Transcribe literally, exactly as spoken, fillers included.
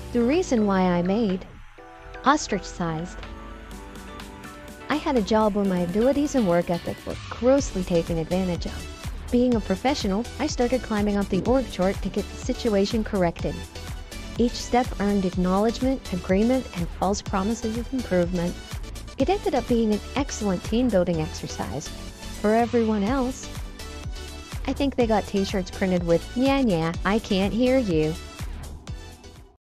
The reason why I made Ostrichcized. I had a job where my abilities and work ethic were grossly taken advantage of. Being a professional, I started climbing up the org chart to get the situation corrected. Each step earned acknowledgement, agreement, and false promises of improvement. It ended up being an excellent team-building exercise. For everyone else, I think they got t-shirts printed with "Nyah, nyah, I can't hear you."